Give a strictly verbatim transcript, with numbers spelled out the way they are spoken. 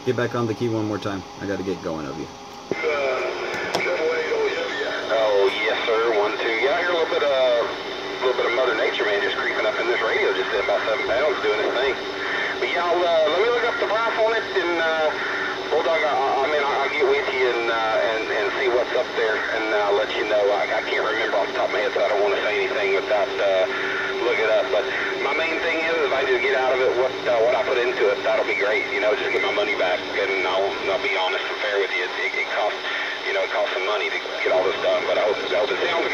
Get back on the key one more time. I got to get going of you. Oh, yes, sir. One, two. Yeah, I hear a little bit of, a little bit of Mother Nature, man, just creeping up in this radio, just at about seven pounds, doing his thing. But yeah, I'll, uh, let me look up the price on it, and uh, Bulldog, I, I mean, I'll get with you and uh, and and see what's up there, and I'll let you know. I, I can't remember off the top of my head, so I don't want to say anything without uh, looking it up. But my main thing is, if I just get out of it what uh, what I put into it, that'll be great. You know, just get my money back, and I'll I'll be honest and fair with you. It, it, it costs. You know, it costs some money to get all this done, but I hope, I hope it sounds